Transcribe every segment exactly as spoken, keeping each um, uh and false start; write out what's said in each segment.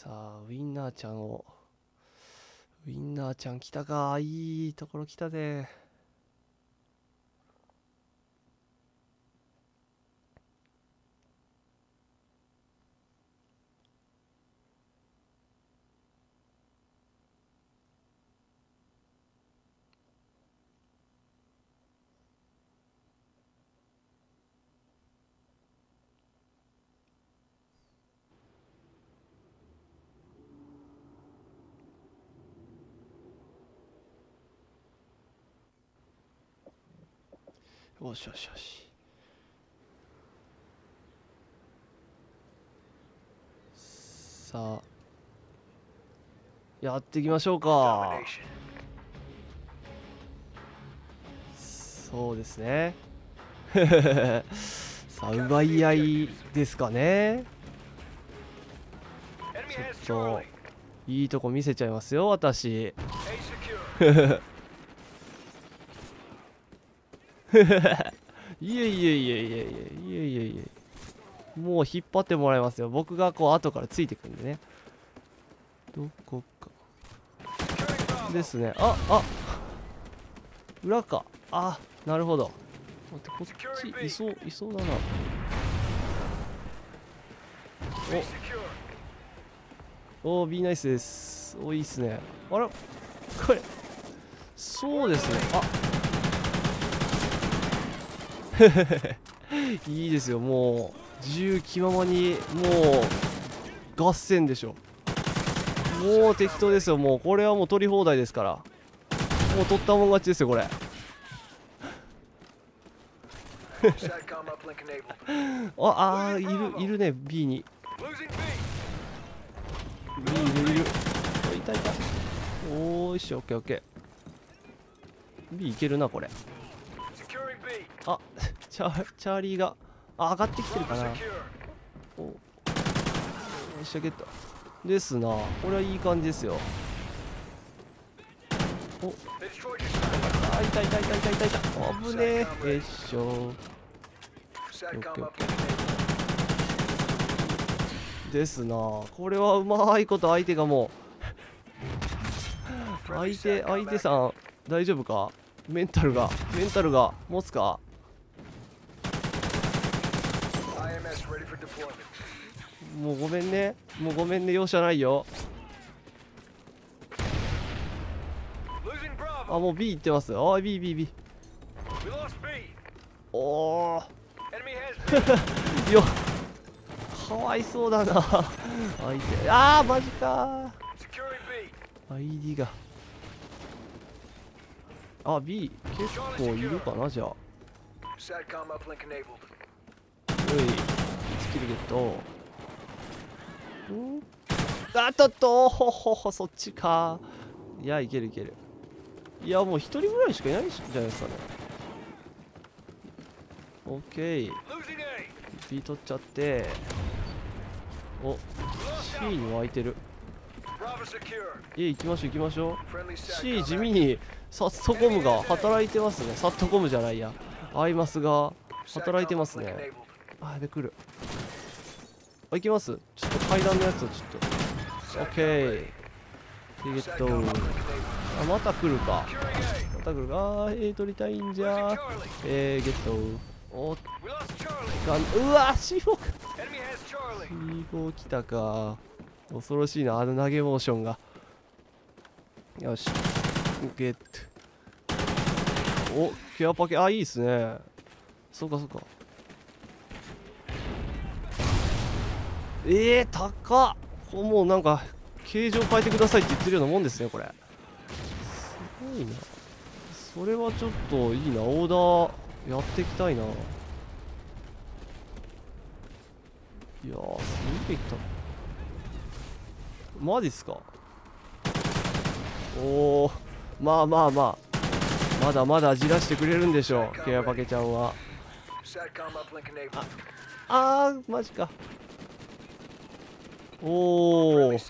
さあウインナーちゃんをウインナーちゃん来たか。いいところ来たで。よしよしよし。さあやっていきましょうか。そうですね。さあ奪い合いですかね。ちょっといいとこ見せちゃいますよ私。いえいえいえいえいえいえいえいえいえ、もう引っ張ってもらいますよ。僕がこう後からついてくんでね。どこかですね。ああ裏か。あ、なるほど。待って、こっちいそういそうだな。おお B ナイスです。おいいっすね。あらこれそうですね。あいいですよ。もう自由気ままにもう合戦でしょ。もう適当ですよ。もうこれはもう取り放題ですから。もう取ったもん勝ちですよこれ。ああーいるいるね B に。いるいるいる。いたいた。おーしオッケーオッケー。B いけるなこれ。あチャチャーリーがあ上がってきてるかな。およっしゃゲットですな。これはいい感じですよ。おあいたいたいたいたいたいた。危ねえ。よいしょオッケーオッケーですな。これはうまいこと相手がもう相手相手さん大丈夫か。メンタルがメンタルが持つか。もうごめんねもうごめんね容赦ないよ。あもう B 行ってます。あ B B B おおよかわいそうだな相手。あーマジかー アイディー があ B 結構いるかな。じゃあおいスキルゲット。んあっとっとほほほそっちか。いやいけるいける。いやもう一人ぐらいしかいないんじゃないですかね。オッケー B 取っちゃってお C にも空いてる。いえ行きましょう行きましょう。 C 地味にサットコムが働いてますね。サットコムじゃないやアイマスが働いてますね。あやべ来る。あ行きます。ちょっと階段のやつをちょっとオッケーゲット。あまた来るかまた来るか。あーえー、取りたいんじゃ。えー、ゲット。おっがんうわー シーフォー か シーフォー 来たか。恐ろしいなあの投げモーションが。よしゲット。おケアパケあいいっすね。そうかそうか。えー、高っ。こうもうなんか形状変えてくださいって言ってるようなもんですねこれ。すごいな。それはちょっといいな。オーダーやっていきたいな。いやーすげえ来た。マジっすか。おおまあまあまあまだまだじらしてくれるんでしょうケアパケちゃんは。ああーマジか。おおい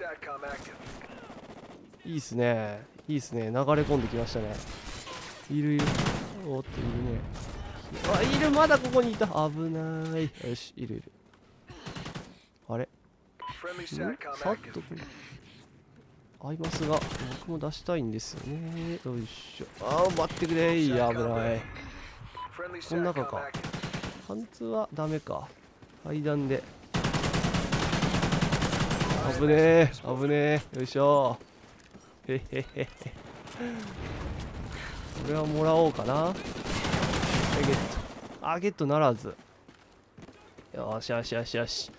いっすねいいっすね。流れ込んできましたね。いるいる。おっといるね。あいるまだここにいた。危ない。よしいるいる。あれさっと合いますが、僕も出したいんですよね。よいしょ。ああ、待ってくれ。いや、危ない。この中か。貫通はダメか。階段で。危ねえ、危ねえ。よいしょ。へへへへ。これはもらおうかな。ゲット。あ、ゲットならず。よしよしよしよし。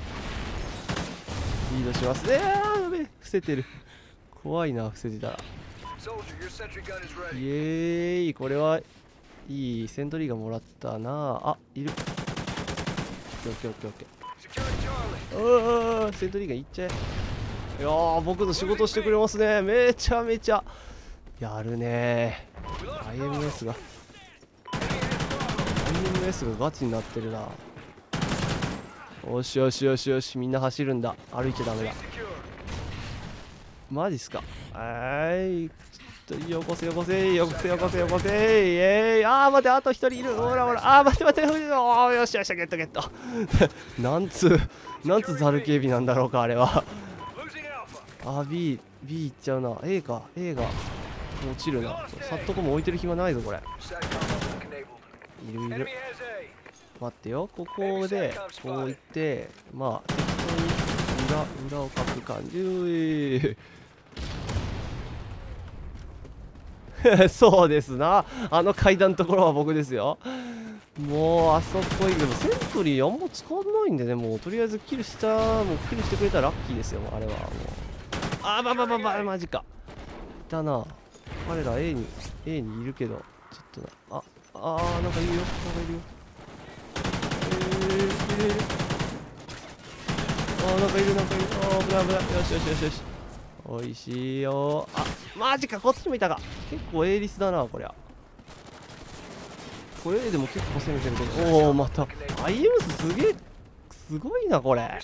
リードしますね。あー、やべえ。伏せてる。怖いな、伏せてたら。イエーイ。これはいいセントリーがもらったな。あ、いる。オッケーオッケーオッケー。ああ、セントリーがいっちゃえ。いやー、僕の仕事してくれますね。めちゃめちゃやるね。 アイエムエス が アイエムエス がガチになってるな。よしよしよしよし、みんな走るんだ。歩いちゃダメだ。マジっすか。はい、ちょっとよこせよこせよこせよこせよこせ。イエーイ。あー、待って、あとひとりいる。ほらほら。あー、待って待って。おー、よしよし、ゲットゲット。なんつうなんつうザル警備なんだろうか、あれは。あー、 B B いっちゃうな。 A か。 A が落ちるな。サットコも置いてる暇ないぞこれ。いるいる。待ってよ、ここでこういって、まあ適当に裏裏をかく感じ。ういそうですな、あの階段のところは僕ですよ。もうあそこ行く。でもセントリーあんま使わないんでね、もうとりあえずキルした、もうキルしてくれたらラッキーですよ、あれはもう。あー、まあまあまあまあ、マジか。いたな。彼ら A に A にいるけど、ちょっとな。ああー、なんかいるよ、なんかいるよ。えー、いるいる。あー、なんかいる、なんかいる。あー、危ない危ない。よしよしよしよし。おいしいよ。あ、マジか、こっちもいたか。結構 A リスだな、こりゃ。これ A でも結構攻めてるけど。おお、また アイエムエス すげえ、すごいなこれ。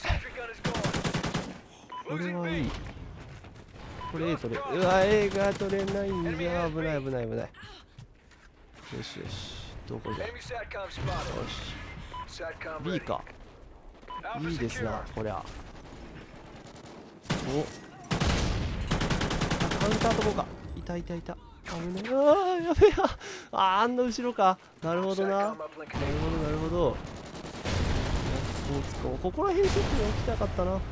これはいい。これ A 取れ、うわ A が取れないんじゃ。危ない危ない危ない。よしよし、どこじゃ。よし B か。いいですなこりゃ。お、カウンターとこか。いたいたいた。危ねえ。ああ、やべえ。ああ、あんな後ろか。なるほどな。なるほどなるほど。ここら辺ちょっと置きたかったな。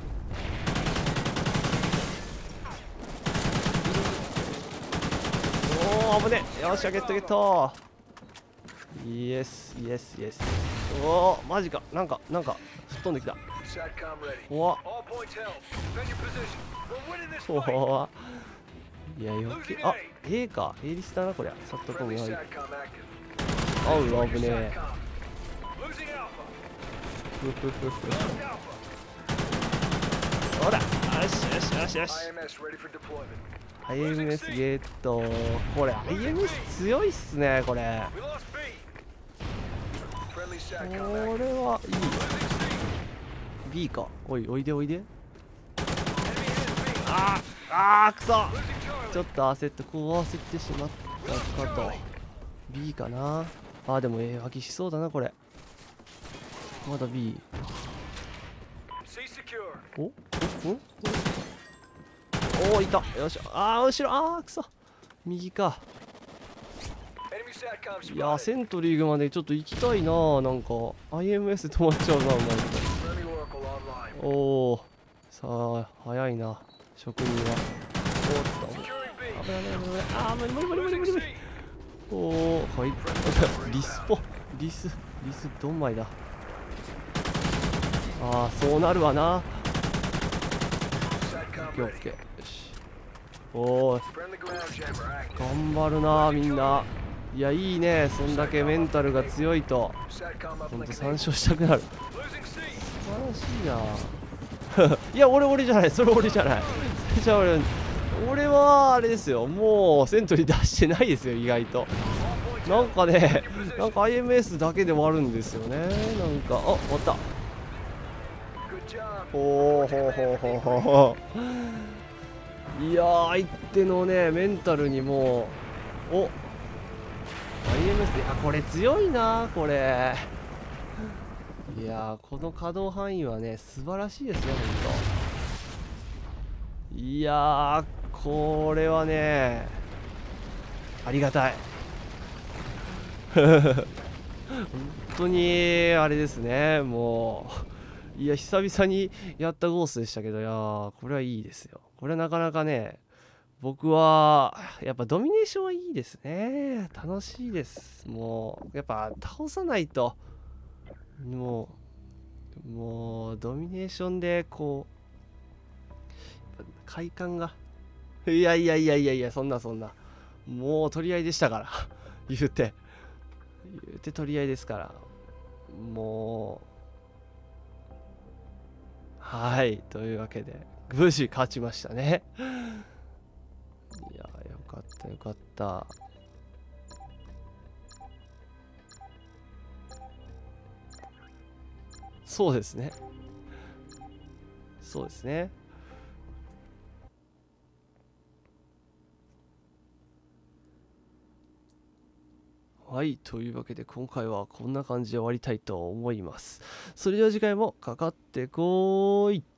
おお、危ねえ。よっしゃ、ゲットゲット。イエスイエスイエス。おお、マジか。なんかなんか吹っ飛んできた。怖っ怖っ。いや、余計。あ、A か。A リスだなこりゃ。サットコムがいい。あう、危ねえ。ふふふふ。そうだ。よしよしよしよし。アイエムエス ゲット。これ アイエムエス 強いっすねこれ。これはいい。 B か。おいおいでおいで。あーあー、くそ。ちょっと焦って、こう焦ってしまったかと。 B かな。あー、でも A 脇しそうだなこれ。まだ B。 おおおお、いた。よし。あー、後ろ。あー、くそ。右か。いやー、セントリーグまでちょっと行きたいな。なんか アイエムエス 止まっちゃうな、マジで。おお、さあ早いな職人は。おっと、危ない危ない危ない。あー、無理無理無理無理無理無理。おお、はい。リスポリスリスどんまいだ。ああ、そうなるわな。オッケーオッケー。よし。おお、頑張るなみんな。いや、いいね。そんだけメンタルが強いとほんと参照したくなる。素晴らしいな。いや、俺俺じゃない。それ俺じゃない。それじゃ俺俺はあれですよ。もうセントリー出してないですよ意外と。なんかね、なんか アイエムエス だけで終わるんですよね。なんか、あ、終わった。ほうほうほうほうほうほう。いやー、相手のねメンタルにもう、お アイエムエス で、あ、これ強いなこれ。 いやー、この可動範囲はね素晴らしいですね、ほんと。いやー、これはねありがたい。本当にあれですね、もういや久々にやったゴーストでしたけど、いやーこれはいいですよ。これなかなかね、僕はやっぱドミネーションはいいですね。楽しいです。もうやっぱ倒さないと、もうもうドミネーションでこう快感が、いやいやいやいやいや、そんなそんな、もう取り合いでしたから言うて言うて取り合いですから、もうはい、というわけで無事勝ちましたね。いやよかったよかった。そうですね、そうですね。はい、というわけで今回はこんな感じで終わりたいと思います。それでは次回もかかってこーい。